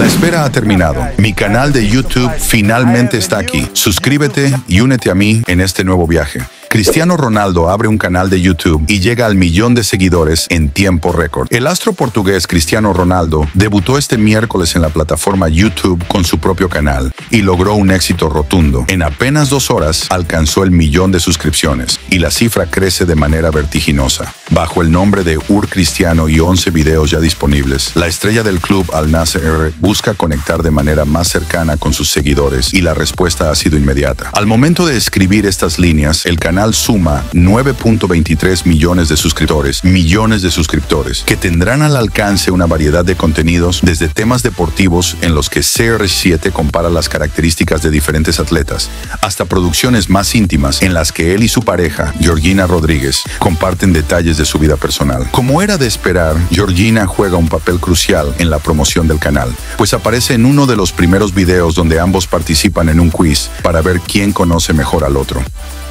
La espera ha terminado. Mi canal de YouTube finalmente está aquí. Suscríbete y únete a mí en este nuevo viaje. Cristiano Ronaldo abre un canal de YouTube y llega al 1.000.000 de seguidores en tiempo récord. El astro portugués Cristiano Ronaldo debutó este miércoles en la plataforma YouTube con su propio canal y logró un éxito rotundo. En apenas 2 horas alcanzó el 1.000.000 de suscripciones y la cifra crece de manera vertiginosa. Bajo el nombre de Cristiano y 11 videos ya disponibles, la estrella del club Al Nassr busca conectar de manera más cercana con sus seguidores y la respuesta ha sido inmediata. Al momento de escribir estas líneas, el canal suma 9.23 millones de suscriptores, que tendrán al alcance una variedad de contenidos desde temas deportivos en los que CR7 compara las características de diferentes atletas, hasta producciones más íntimas en las que él y su pareja, Georgina Rodríguez, comparten detalles de su vida personal. Como era de esperar, Georgina juega un papel crucial en la promoción del canal, pues aparece en uno de los primeros videos donde ambos participan en un quiz para ver quién conoce mejor al otro.